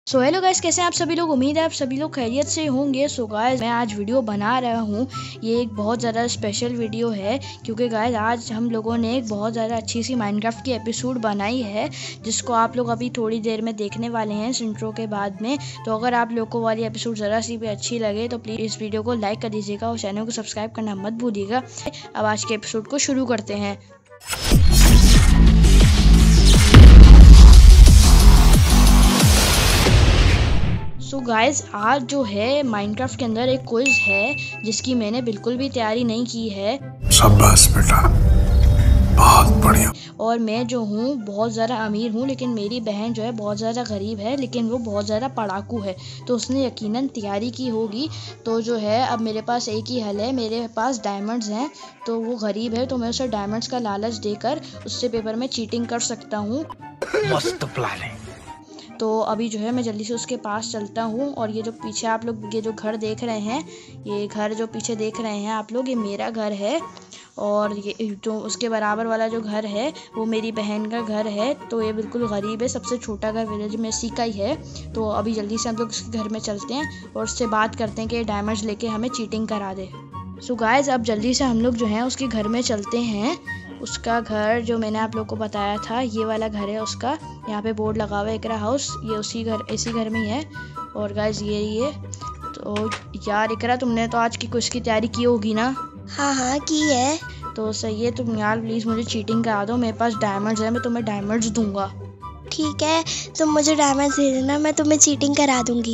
So hello guys, कैसे हैं आप सभी लोग। उम्मीद है आप सभी लोग खैरियत से होंगे। सो गाइस, मैं आज वीडियो बना रहा हूँ। ये एक बहुत ज़्यादा स्पेशल वीडियो है क्योंकि गाइस आज हम लोगों ने एक बहुत ज़्यादा अच्छी सी माइनक्राफ्ट की एपिसोड बनाई है जिसको आप लोग अभी थोड़ी देर में देखने वाले हैं इस इंट्रो के बाद में। तो अगर आप लोग को वाली एपिसोड ज़रा सी भी अच्छी लगे तो प्लीज़ इस वीडियो को लाइक कर दीजिएगा और चैनल को सब्सक्राइब करना मत भूलिएगा। अब आज के एपिसोड को शुरू करते हैं। सो गाइज, आज जो है माइनक्राफ्ट के अंदर एक क्विज है जिसकी मैंने बिल्कुल भी तैयारी नहीं की है। शाबाश बेटा, बहुत बढ़िया। और मैं जो हूँ बहुत ज़्यादा अमीर हूँ, लेकिन मेरी बहन जो है बहुत ज़्यादा गरीब है, लेकिन वो बहुत ज़्यादा पढ़ाकू है, तो उसने यकीनन तैयारी की होगी। तो जो है अब मेरे पास एक ही हल है, मेरे पास डायमंड्स हैं। तो वो गरीब है तो मैं उसे डायमंड्स का लालच देकर उससे पेपर में चीटिंग कर सकता हूँ। मस्त प्लान है। तो अभी जो है मैं जल्दी से उसके पास चलता हूँ। और ये जो पीछे आप लोग ये जो घर देख रहे हैं, ये घर जो पीछे देख रहे हैं आप लोग, ये मेरा घर है। और ये जो उसके बराबर वाला जो घर है वो मेरी बहन का घर है। तो ये बिल्कुल गरीब है, सबसे छोटा घर विलेज में इसी का ही है। तो अभी जल्दी से हम लोग उसके घर में चलते हैं और उससे बात करते हैं कि डायमंड्स लेके हमें चीटिंग करा दे। सो गाइस, अब जल्दी से हम लोग जो है उसके घर में चलते हैं। उसका घर जो मैंने आप लोग को बताया था, ये वाला घर है उसका। यहाँ पे बोर्ड लगा हुआ है इकरा हाउस, ये इसी घर में ही है। और गाइस ये तो यार इकरा, तुमने तो आज की कुछ की तैयारी की होगी ना? हाँ की है। तो सही है, तुम यार प्लीज़ मुझे चीटिंग करा दो। मेरे पास डायमंड्स है, मैं तुम्हें डायमंड्स दूंगा। ठीक है, तुम मुझे डायमंड्स दे देना, मैं तुम्हें चीटिंग करा दूंगी।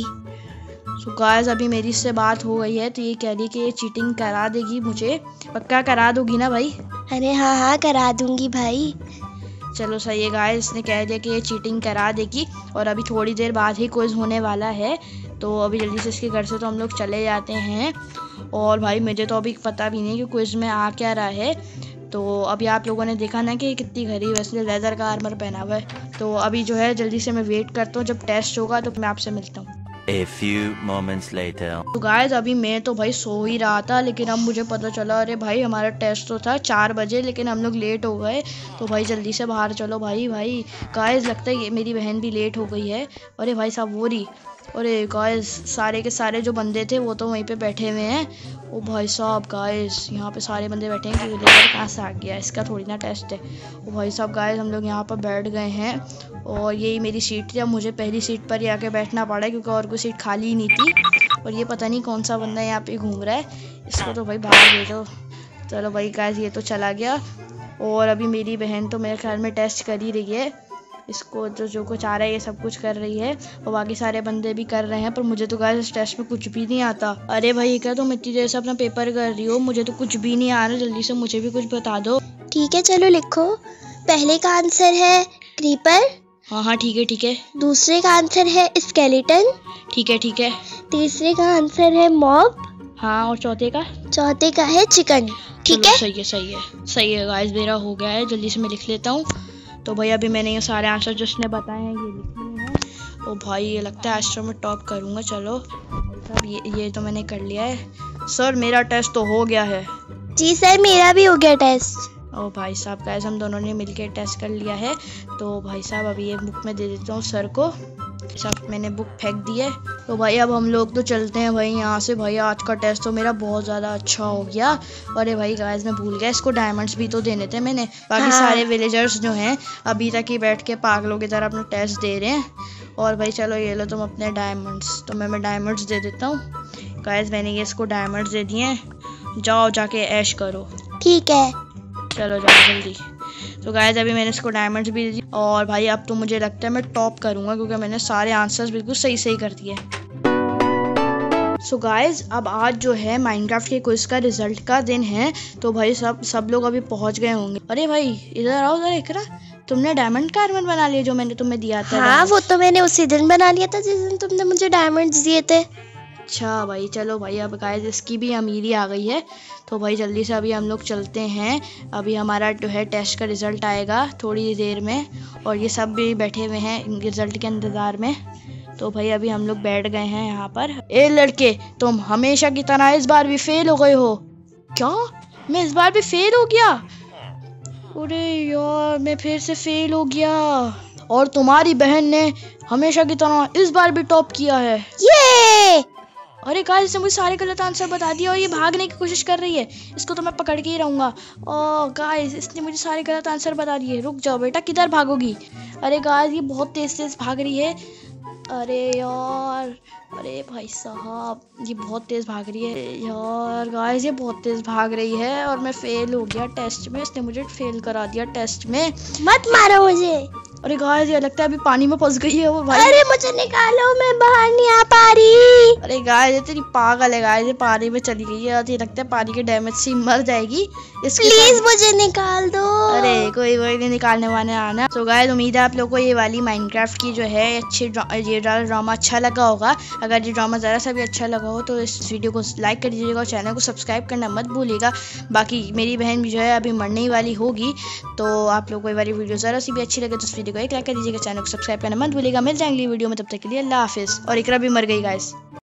सो गाइस, अभी मेरी इससे बात हो गई है तो ये कह रही कि ये चीटिंग करा देगी मुझे। पक्का करा दोगी ना भाई? अरे हाँ करा दूंगी भाई। चलो सही है गाइस, इसने कह दिया कि ये चीटिंग करा देगी। और अभी थोड़ी देर बाद ही क्विज होने वाला है। तो अभी जल्दी से इसके घर से तो हम लोग चले जाते हैं। और भाई मुझे तो अभी पता भी नहीं कि क्विज में आ क्या रहा है। तो अभी आप लोगों ने देखा ना कि कितनी गरीब है, इसलिए लेदर का आर्मर पहना हुआ है। तो अभी जो है जल्दी से मैं वेट करता हूँ, जब टेस्ट होगा तो मैं आपसे मिलता हूँ। A few moments later. तो गाइस, अभी मैं तो भाई सो ही रहा था, लेकिन अब मुझे पता चला अरे भाई हमारा टेस्ट तो था 4 बजे, लेकिन हम लोग लेट हो गए। तो भाई जल्दी से बाहर चलो भाई। गाइस, लगता है ये मेरी बहन भी लेट हो गई है। अरे भाई साहब वो रही। अरे गाइस, सारे के सारे जो बंदे थे वो तो वहीं पे बैठे हुए हैं। ओ भाई साहब गाइस, यहाँ पे सारे बंदे बैठे हैं कि विलेजर कहाँ से आ गया, इसका थोड़ी ना टेस्ट है। ओ भाई साहब गाइस, हम लोग यहाँ पर बैठ गए हैं और यही मेरी सीट थी। अब मुझे पहली सीट पर ही आके बैठना पड़ा क्योंकि और कोई सीट खाली ही नहीं थी। और ये पता नहीं कौन सा बंदा यहाँ पे घूम रहा है, इसको तो भाई बाहर दे दो। चलो भाई गाइस, ये तो चला गया। और अभी मेरी बहन तो मेरे ख्याल में टेस्ट कर ही रही है, इसको जो कुछ आ रहा है ये सब कुछ कर रही है। और बाकी सारे बंदे भी कर रहे हैं, पर मुझे तो गाइस इस टेस्ट में कुछ भी नहीं आता। अरे भाई क्या तुम इतनी देर से अपना पेपर कर रही हो, मुझे तो कुछ भी नहीं आ रहा, जल्दी से मुझे भी कुछ बता दो। ठीक है चलो लिखो। पहले का आंसर है क्रीपर। हाँ ठीक है। दूसरे का आंसर है स्केलेटन। ठीक है। तीसरे का आंसर है मॉब। हाँ, और चौथे का है चिकन। ठीक है, सही है गाइस, मेरा हो गया है। जल्दी से मैं लिख लेता हूँ। तो भाई अभी मैंने ये सारे आंसर जो उसने बताए हैं ये लिख लिए हैं। ओ भाई, ये लगता है आज तो मैं टॉप करूँगा। चलो अब ये तो मैंने कर लिया है। सर मेरा टेस्ट तो हो गया है। जी सर, मेरा भी हो गया टेस्ट। ओ भाई साहब गाइस, हम दोनों ने मिलकर टेस्ट कर लिया है। तो भाई साहब अभी ये बुक में दे देता हूँ सर को। सब मैंने बुक फेंक दी है। तो भाई अब हम लोग तो चलते हैं भाई यहाँ से। भाई आज का टेस्ट तो मेरा बहुत ज़्यादा अच्छा हो गया। अरे भाई गाइस, मैं भूल गया, इसको डायमंड्स भी तो देने थे मैंने। बाकी सारे विलेजर्स जो हैं अभी तक ही बैठ के पागलों की तरह अपना टेस्ट दे रहे हैं। और भाई चलो ये लो तुम अपने डायमंड्स। तो मैं डायमंड्स दे देता हूँ। गाइस मैंने ये इसको डायमंड्स दे दिए हैं, जाओ जाके ऐश करो। ठीक है, चलो जाओ जल्दी। तो गाइस अभी मैंने इसको डायमंड्स भी दे दिए। और भाई अब तो मुझे लगता है मैं टॉप करूँगा क्योंकि मैंने सारे आंसर्स बिल्कुल सही कर दिए। सो गाइस, अब आज जो है माइनक्राफ्ट के क्विज का रिजल्ट का दिन है। तो भाई सब लोग अभी पहुंच गए होंगे। अरे भाई इधर आओ जरा इकरा, तुमने डायमंड का आर्मर बना लिया जो मैंने तुम्हें दिया था? हाँ वो तो मैंने उसी दिन बना लिया था जिस दिन तुमने मुझे डायमंड्स दिए थे। अच्छा भाई, चलो भाई अब गाइस इसकी भी अमीरी आ गई है। तो भाई जल्दी से अभी हम लोग चलते हैं। अभी हमारा जो है टेस्ट का रिज़ल्ट आएगा थोड़ी देर में, और ये सब भी बैठे हुए हैं रिज़ल्ट के इंतज़ार में। तो भाई अभी हम लोग बैठ गए हैं यहाँ पर। ए लड़के, तुम हमेशा की तरह इस बार भी फेल हो गए हो। क्या? मैं इस बार भी फेल हो गया? अरे यार, मैं फिर से फेल हो गया। और तुम्हारी बहन ने हमेशा की तरह इस बार भी टॉप किया है। ये अरे गाइस इसने मुझे सारे गलत आंसर बता दिया और ये भागने की कोशिश कर रही है। इसको तो मैं पकड़ के ही रहूंगा। ओह गाइस इसने मुझे सारे गलत आंसर बता दिए। रुक जाओ बेटा, किधर भागोगी? अरे गाइस ये बहुत तेज तेज भाग रही है। अरे यार, अरे भाई साहब ये बहुत तेज भाग रही है यार। गाइस ये बहुत तेज भाग रही है और मैं फेल हो गया टेस्ट में। इसने मुझे फेल करा दिया टेस्ट में। मत मारो मुझे। अरे गाइस ये लगता है अभी पानी में फंस गई है वो भाई। अरे मुझे निकालो, मैं बाहर नहीं आ पा रही। अरे गाइस ये तेरी पागल है। गाइस ये पानी में चली गई है और ये लगता है पानी के डैमेज से मर जाएगी। प्लीज मुझे निकाल दो। अरे कोई नहीं निकालने वाले आना। सो गाइस उम्मीद है आप लोगों को ये वाली माइनक्राफ्ट की जो है ये ड्रामा अच्छा लगा होगा। अगर ये ड्रामा ज़रा सा भी अच्छा लगा हो तो इस वीडियो को लाइक कर दीजिएगा और चैनल को सब्सक्राइब करना मत भूलिएगा। बाकी मेरी बहन भी जो है अभी मरने ही वाली होगी, तो आप लोग को ये वाली वीडियो ज़रा सी भी अच्छी लगे तो इस वीडियो को एक लाइक कर दीजिएगा, चैनल को सब्सक्राइब करना मत भूलिएगा। मिल जाएंगे वीडियो में, तब तक के लिए अल्लाह हाफिज़। और इकरा भी मर गई गाइस।